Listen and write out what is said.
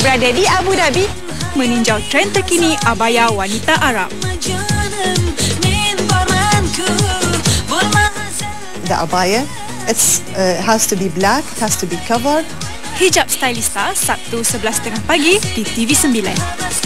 berada di Abu Dhabi meninjau trend terkini abaya wanita Arab. The abaya, it has to be black, it has to be covered. Hijab Stylista, Sabtu 11.30 pagi di TV9.